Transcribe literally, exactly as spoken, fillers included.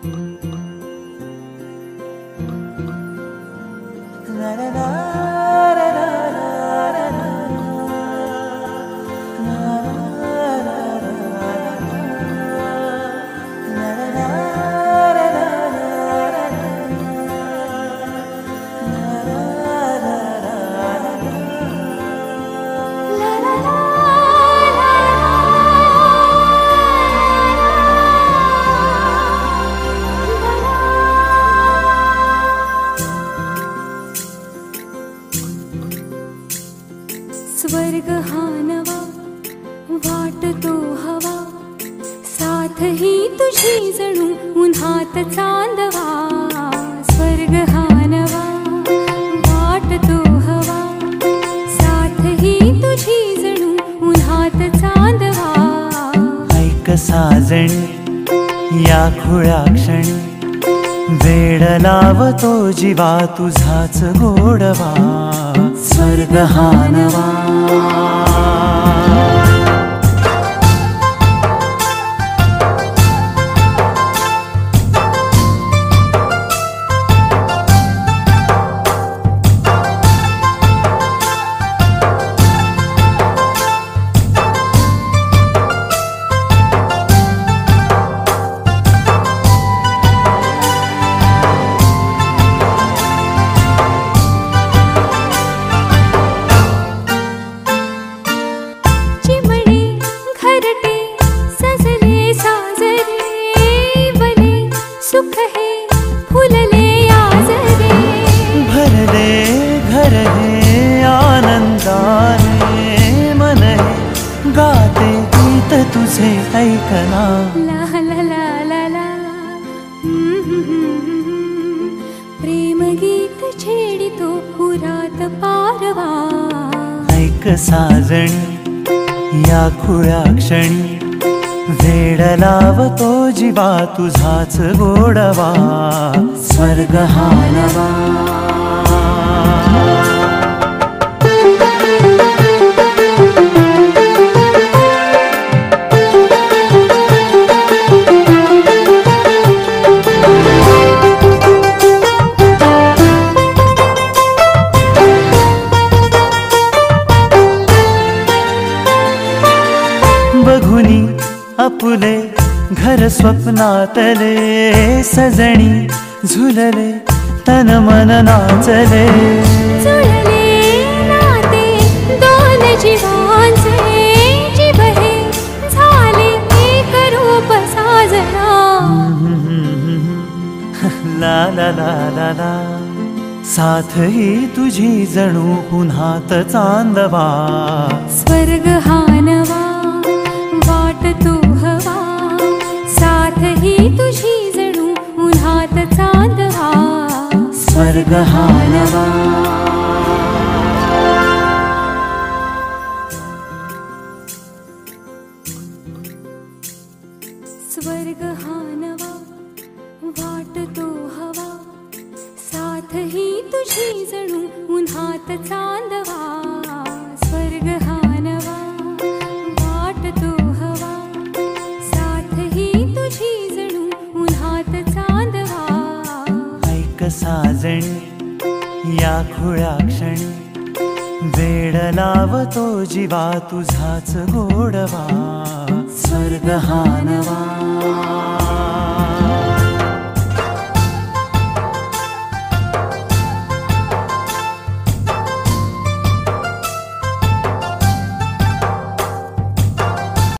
स्वर्ग हा नवा वाटतो हवा, साथ ही तुझी जणू उन्हात चांदवा. स्वर्ग हा नवा वाटतो हवा, साथ ही तुझी जणू उन्हात चांदवा. ऐक साजणी या खुळ्या क्षणी, वेड लावतो जीवा तुझाच गोडवा. स्वर्ग हा नवा. सुख है फुलले आजरे, भरले घर हे आनंदाने. मन हे गाते गीत तुझे ऐकना. ला ला ला ला ला. प्रेम गीत छेडितो पुरात पारवा. ऐक साजणी या खुळ्या क्षणी, वेड लावतो जीवा तुझाच गोडवा. स्वर्ग हा नवा. बघुनी आपुले घर स्वप्नातले, सजणी झुलले तन मन नाचले. जुळले नाते दोन जीवांचे, जीव हे झाले एक रूप साजना. ला ला ला ला ला. साथ ही तुझी जणू पुन्हात चांदवा. स्वर्ग हा नवा वाटतो हवा, साथ ही तुझी जणू उन्हात चांदवा. स्वर्ग हा नवा. स्वर्ग हा नवा वाटतो हवा, साथ ही तुझी जणू उन्हात चांदवा. स्वर्ग हा नवा वाटतो हवा, साथ ही तुझी जणू उन्हात चांदवा. ऐक साजणी या खुळ्या क्षणी, वेड लावतो जीवा तुझाच गोडवा. स्वर्ग हा नवा.